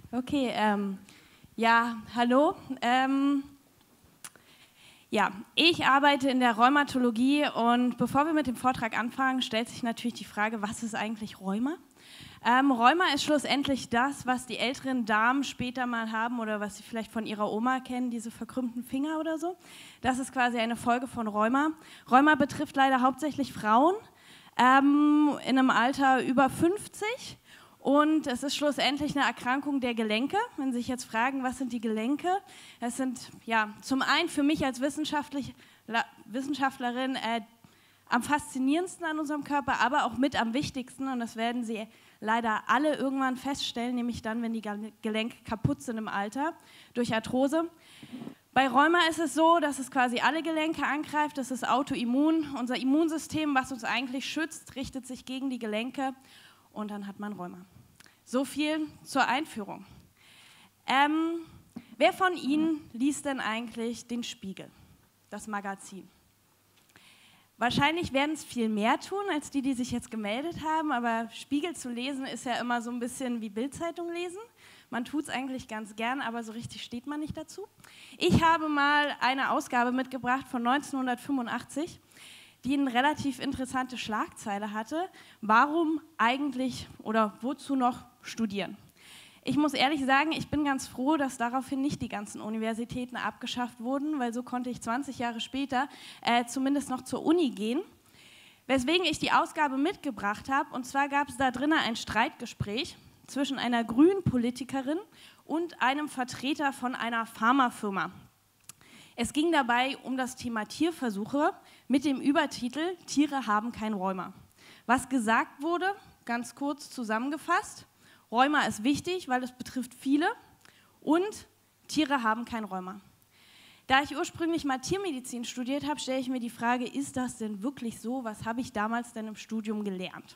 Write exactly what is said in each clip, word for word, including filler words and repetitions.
Okay, ähm, ja, hallo. Ähm, ja, ich arbeite in der Rheumatologie und bevor wir mit dem Vortrag anfangen, stellt sich natürlich die Frage, was ist eigentlich Rheuma? Ähm, Rheuma ist schlussendlich das, was die älteren Damen später mal haben oder was sie vielleicht von ihrer Oma kennen, diese verkrümmten Finger oder so. Das ist quasi eine Folge von Rheuma. Rheuma betrifft leider hauptsächlich Frauen ähm, in einem Alter über fünfzig. Und es ist schlussendlich eine Erkrankung der Gelenke. Wenn Sie sich jetzt fragen, was sind die Gelenke? Es sind ja zum einen für mich als Wissenschaftlich, Wissenschaftlerin äh, am faszinierendsten an unserem Körper, aber auch mit am wichtigsten. Und das werden Sie leider alle irgendwann feststellen, nämlich dann, wenn die Gelenke kaputt sind im Alter durch Arthrose. Bei Rheuma ist es so, dass es quasi alle Gelenke angreift. Das ist autoimmun. Unser Immunsystem, was uns eigentlich schützt, richtet sich gegen die Gelenke. Und dann hat man Rheuma. So viel zur Einführung. Ähm, wer von Ihnen liest denn eigentlich den Spiegel, das Magazin? Wahrscheinlich werden es viel mehr tun, als die, die sich jetzt gemeldet haben, aber Spiegel zu lesen ist ja immer so ein bisschen wie Bild-Zeitung lesen. Man tut es eigentlich ganz gern, aber so richtig steht man nicht dazu. Ich habe mal eine Ausgabe mitgebracht von neunzehnhundertfünfundachtzig, die eine relativ interessante Schlagzeile hatte. Warum eigentlich oder wozu noch studieren? Ich muss ehrlich sagen, ich bin ganz froh, dass daraufhin nicht die ganzen Universitäten abgeschafft wurden, weil so konnte ich zwanzig Jahre später äh, zumindest noch zur Uni gehen. Weswegen ich die Ausgabe mitgebracht habe, und zwar gab es da drinnen ein Streitgespräch zwischen einer grünen Politikerin und einem Vertreter von einer Pharmafirma. Es ging dabei um das Thema Tierversuche mit dem Übertitel Tiere haben kein Rheuma. Was gesagt wurde, ganz kurz zusammengefasst: Rheuma ist wichtig, weil es betrifft viele, und Tiere haben kein Rheuma. Da ich ursprünglich mal Tiermedizin studiert habe, stelle ich mir die Frage, ist das denn wirklich so? Was habe ich damals denn im Studium gelernt?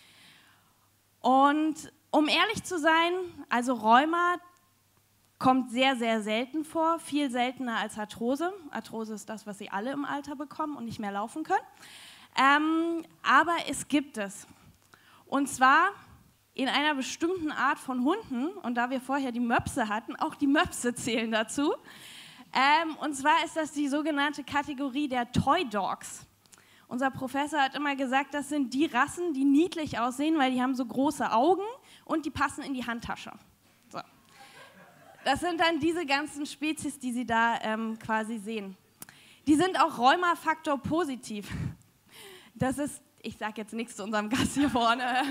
Und um ehrlich zu sein, also Rheuma kommt sehr, sehr selten vor, viel seltener als Arthrose. Arthrose ist das, was Sie alle im Alter bekommen und nicht mehr laufen können. Ähm, aber es gibt es. Und zwar in einer bestimmten Art von Hunden, und da wir vorher die Möpse hatten, auch die Möpse zählen dazu. Ähm, und zwar ist das die sogenannte Kategorie der Toy Dogs. Unser Professor hat immer gesagt, das sind die Rassen, die niedlich aussehen, weil die haben so große Augen und die passen in die Handtasche. So. Das sind dann diese ganzen Spezies, die Sie da ähm, quasi sehen. Die sind auch Rheuma-Faktor positiv. Das ist, ich sage jetzt nichts zu unserem Gast hier vorne.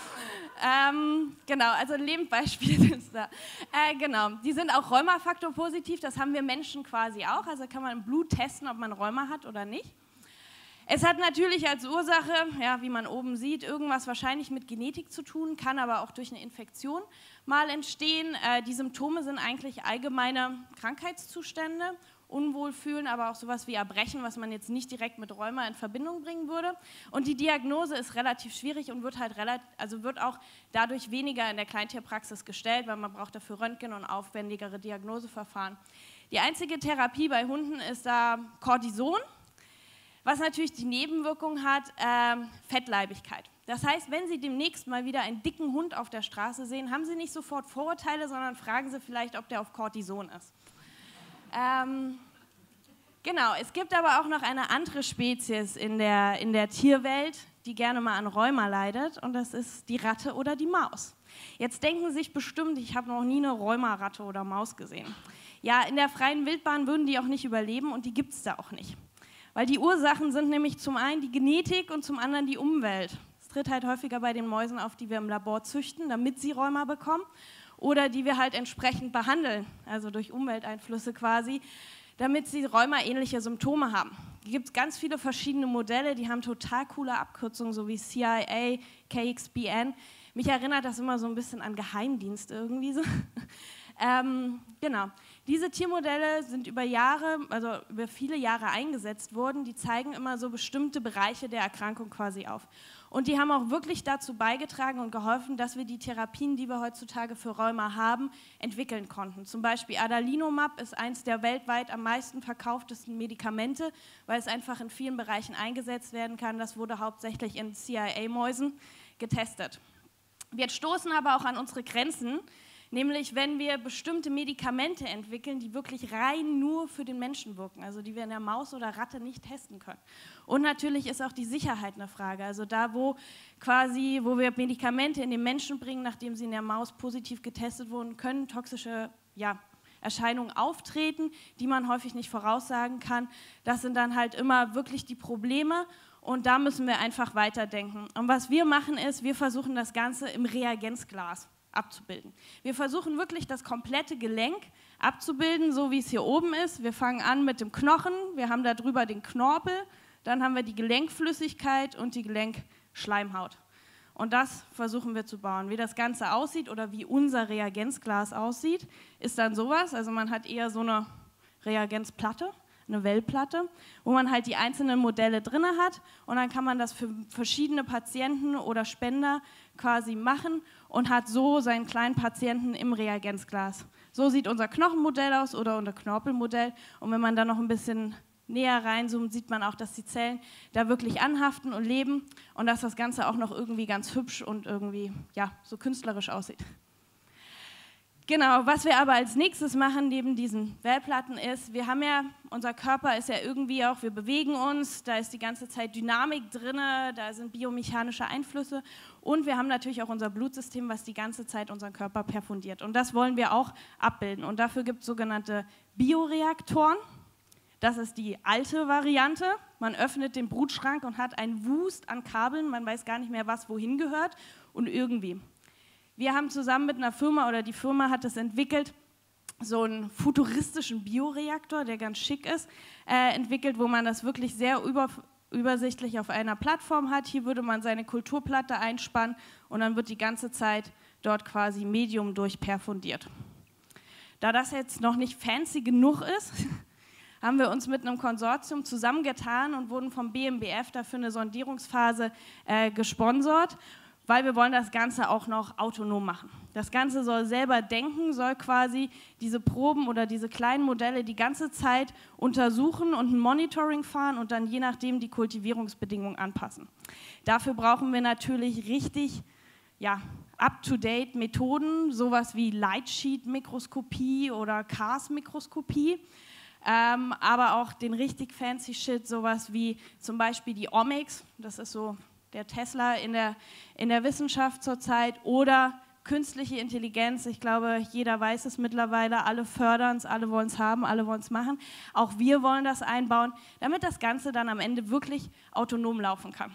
ähm, genau, also ein Lebendbeispiel ist da. Äh, genau, die sind auch Rheuma-Faktor positiv, das haben wir Menschen quasi auch. Also kann man im Blut testen, ob man Rheuma hat oder nicht. Es hat natürlich als Ursache, ja, wie man oben sieht, irgendwas wahrscheinlich mit Genetik zu tun, kann aber auch durch eine Infektion mal entstehen. Äh, die Symptome sind eigentlich allgemeine Krankheitszustände, Unwohlfühlen, aber auch sowas wie Erbrechen, was man jetzt nicht direkt mit Rheuma in Verbindung bringen würde. Und die Diagnose ist relativ schwierig und wird halt relativ, also wird auch dadurch weniger in der Kleintierpraxis gestellt, weil man braucht dafür Röntgen und aufwendigere Diagnoseverfahren. Die einzige Therapie bei Hunden ist da Cortison, was natürlich die Nebenwirkung hat, äh, Fettleibigkeit. Das heißt, wenn Sie demnächst mal wieder einen dicken Hund auf der Straße sehen, haben Sie nicht sofort Vorurteile, sondern fragen Sie vielleicht, ob der auf Cortison ist. Ähm, genau, es gibt aber auch noch eine andere Spezies in der, in der Tierwelt, die gerne mal an Rheuma leidet, und das ist die Ratte oder die Maus. Jetzt denken Sie sich bestimmt, ich habe noch nie eine Rheumaratte oder Maus gesehen. Ja, in der freien Wildbahn würden die auch nicht überleben und die gibt es da auch nicht. Weil die Ursachen sind nämlich zum einen die Genetik und zum anderen die Umwelt. Es tritt halt häufiger bei den Mäusen auf, die wir im Labor züchten, damit sie Rheuma bekommen, oder die wir halt entsprechend behandeln, also durch Umwelteinflüsse quasi, damit sie Rheuma-ähnliche Symptome haben. Hier gibt es ganz viele verschiedene Modelle, die haben total coole Abkürzungen, so wie C I A, K X B N. Mich erinnert das immer so ein bisschen an Geheimdienst irgendwie so. ähm, genau. Diese Tiermodelle sind über Jahre, also über viele Jahre eingesetzt worden. Die zeigen immer so bestimmte Bereiche der Erkrankung quasi auf. Und die haben auch wirklich dazu beigetragen und geholfen, dass wir die Therapien, die wir heutzutage für Rheuma haben, entwickeln konnten. Zum Beispiel Adalimumab ist eines der weltweit am meisten verkauftesten Medikamente, weil es einfach in vielen Bereichen eingesetzt werden kann. Das wurde hauptsächlich in C I A-Mäusen getestet. Wir stoßen aber auch an unsere Grenzen. Nämlich, wenn wir bestimmte Medikamente entwickeln, die wirklich rein nur für den Menschen wirken, also die wir in der Maus oder Ratte nicht testen können. Und natürlich ist auch die Sicherheit eine Frage. Also da, wo quasi, wo wir Medikamente in den Menschen bringen, nachdem sie in der Maus positiv getestet wurden, können toxische, ja, Erscheinungen auftreten, die man häufig nicht voraussagen kann. Das sind dann halt immer wirklich die Probleme und da müssen wir einfach weiterdenken. Und was wir machen ist, wir versuchen das Ganze im Reagenzglas abzubilden. Wir versuchen wirklich das komplette Gelenk abzubilden, so wie es hier oben ist. Wir fangen an mit dem Knochen, wir haben da drüber den Knorpel, dann haben wir die Gelenkflüssigkeit und die Gelenkschleimhaut. Und das versuchen wir zu bauen. Wie das Ganze aussieht oder wie unser Reagenzglas aussieht, ist dann sowas. Also man hat eher so eine Reagenzplatte, eine Wellplatte, wo man halt die einzelnen Modelle drin hat und dann kann man das für verschiedene Patienten oder Spender quasi machen und hat so seinen kleinen Patienten im Reagenzglas. So sieht unser Knochenmodell aus oder unser Knorpelmodell und wenn man da noch ein bisschen näher reinzoomt, sieht man auch, dass die Zellen da wirklich anhaften und leben und dass das Ganze auch noch irgendwie ganz hübsch und irgendwie, ja, so künstlerisch aussieht. Genau, was wir aber als nächstes machen neben diesen Wellplatten ist, wir haben ja, unser Körper ist ja irgendwie auch, wir bewegen uns, da ist die ganze Zeit Dynamik drin, da sind biomechanische Einflüsse und wir haben natürlich auch unser Blutsystem, was die ganze Zeit unseren Körper perfundiert und das wollen wir auch abbilden und dafür gibt es sogenannte Bioreaktoren. Das ist die alte Variante, man öffnet den Brutschrank und hat einen Wust an Kabeln, man weiß gar nicht mehr, was wohin gehört und irgendwie. Wir haben zusammen mit einer Firma, oder die Firma hat es entwickelt, so einen futuristischen Bioreaktor, der ganz schick ist, äh, entwickelt, wo man das wirklich sehr über, übersichtlich auf einer Plattform hat. Hier würde man seine Kulturplatte einspannen und dann wird die ganze Zeit dort quasi Medium durchperfundiert. Da das jetzt noch nicht fancy genug ist, haben wir uns mit einem Konsortium zusammengetan und wurden vom B M B F dafür eine Sondierungsphase äh, gesponsert, weil wir wollen das Ganze auch noch autonom machen. Das Ganze soll selber denken, soll quasi diese Proben oder diese kleinen Modelle die ganze Zeit untersuchen und ein Monitoring fahren und dann je nachdem die Kultivierungsbedingungen anpassen. Dafür brauchen wir natürlich richtig, ja, up-to-date Methoden, sowas wie Lightsheet-Mikroskopie oder C A S-Mikroskopie. Ähm, aber auch den richtig fancy Shit, sowas wie zum Beispiel die Omics, das ist so der Tesla in der, in der Wissenschaft zurzeit, oder künstliche Intelligenz, ich glaube, jeder weiß es mittlerweile, alle fördern es, alle wollen es haben, alle wollen es machen. Auch wir wollen das einbauen, damit das Ganze dann am Ende wirklich autonom laufen kann.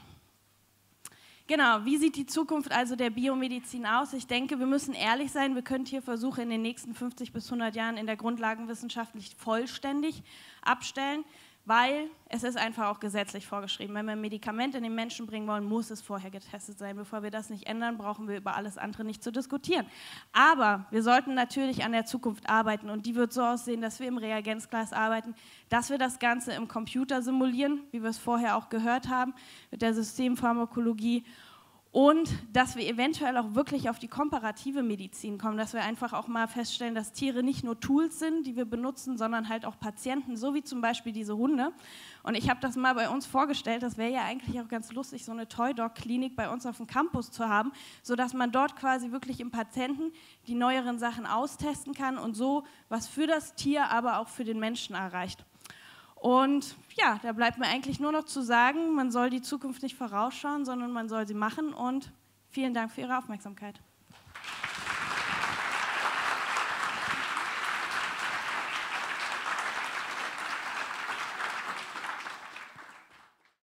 Genau, wie sieht die Zukunft also der Biomedizin aus? Ich denke, wir müssen ehrlich sein, wir können Tierversuche in den nächsten fünfzig bis hundert Jahren in der Grundlagenwissenschaft nicht vollständig abstellen, weil es ist einfach auch gesetzlich vorgeschrieben. Wenn wir ein Medikament in den Menschen bringen wollen, muss es vorher getestet sein. Bevor wir das nicht ändern, brauchen wir über alles andere nicht zu diskutieren. Aber wir sollten natürlich an der Zukunft arbeiten und die wird so aussehen, dass wir im Reagenzglas arbeiten, dass wir das Ganze im Computer simulieren, wie wir es vorher auch gehört haben, mit der Systempharmakologie. Und dass wir eventuell auch wirklich auf die komparative Medizin kommen, dass wir einfach auch mal feststellen, dass Tiere nicht nur Tools sind, die wir benutzen, sondern halt auch Patienten, so wie zum Beispiel diese Hunde. Und ich habe das mal bei uns vorgestellt, das wäre ja eigentlich auch ganz lustig, so eine Toy-Dog-Klinik bei uns auf dem Campus zu haben, sodass man dort quasi wirklich im Patienten die neueren Sachen austesten kann und so was für das Tier, aber auch für den Menschen erreicht. Und ja, da bleibt mir eigentlich nur noch zu sagen, man soll die Zukunft nicht vorausschauen, sondern man soll sie machen und vielen Dank für Ihre Aufmerksamkeit.